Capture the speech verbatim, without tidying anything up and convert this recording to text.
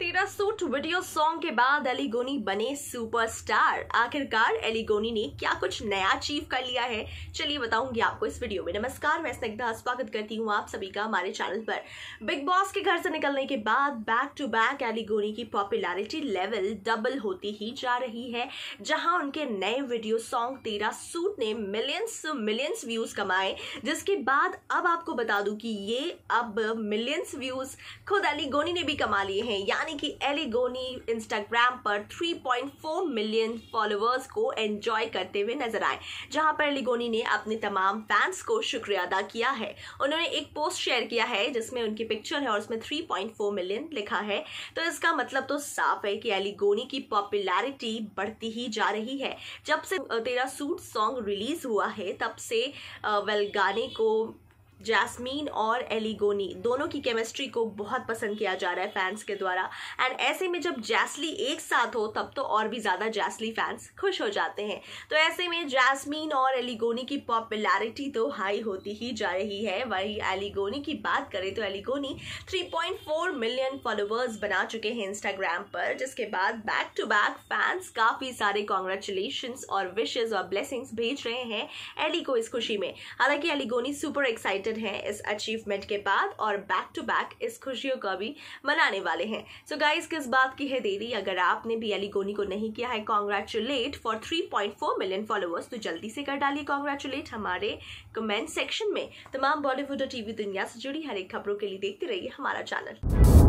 तेरा suit video song के बाद एली गोनी बने सुपरस्टार। आखिरकार एली गोनी ने क्या कुछ नया अचीव कर लिया है, चलिए बताऊंगी आपको इस वीडियो में। नमस्कार, मैं स्निग्धा स्वागत करती हूँ आप सभी का हमारे चैनल पर। बिग बॉस के घर से निकलने के बाद बैक टू बैक एली गोनी की पॉपुलैरिटी लेवल डबल होती ही जा रही है। जहां उनके नए वीडियो सॉन्ग तेरा सूट ने मिलियंस मिलियंस व्यूज कमाए, जिसके बाद अब आपको बता दूं कि ये अब मिलियंस व्यूज खुद एली गोनी ने भी कमा लिए हैं। यानी कि एली गोनी इंस्टाग्राम पर तीन पॉइंट चार मिलियन फॉलोअर्स को एंजॉय करते हुए नजर आए, जहां पर एली गोनी ने अपने तमाम फैंस को शुक्रिया अदा किया है। उन्होंने एक पोस्ट शेयर किया है जिसमें उनकी पिक्चर है और उसमें तीन पॉइंट चार मिलियन लिखा है। तो इसका मतलब तो साफ है कि एली गोनी की पॉपुलैरिटी बढ़ती ही जा रही है। जब से तेरा सूट सॉन्ग रिलीज हुआ है तब से वेल गाने को जैस्मीन और एली गोनी दोनों की केमिस्ट्री को बहुत पसंद किया जा रहा है फैंस के द्वारा। एंड ऐसे में जब जैस्ली एक साथ हो तब तो और भी ज्यादा जैस्ली फैंस खुश हो जाते हैं। तो ऐसे में जैस्मीन और एली गोनी की पॉपुलैरिटी तो हाई होती ही जा रही है। वही एली गोनी की बात करें तो एली गोनी तीन पॉइंट चार मिलियन फॉलोअर्स बना चुके हैं इंस्टाग्राम पर, जिसके बाद बैक टू बैक फैंस काफी सारे कॉन्ग्रेचुलेशंस और विशेस और ब्लेसिंग्स भेज रहे हैं एली को इस खुशी में। हालांकि एली गोनी सुपर एक्साइटेड हैं इस अचीवमेंट के बाद और बैक टू बैक इस खुशियों का भी मनाने वाले हैं। सो गाइस, किस बात की है देरी? अगर आपने भी एली गोनी को नहीं किया है कॉन्ग्रेचुलेट फॉर तीन पॉइंट चार मिलियन फॉलोअर्स, तो जल्दी से कर डालिए कॉन्ग्रेचुलेट हमारे कमेंट सेक्शन में। तमाम बॉलीवुड और टीवी दुनिया से जुड़ी हर एक खबरों के लिए देखते रहिए हमारा चैनल।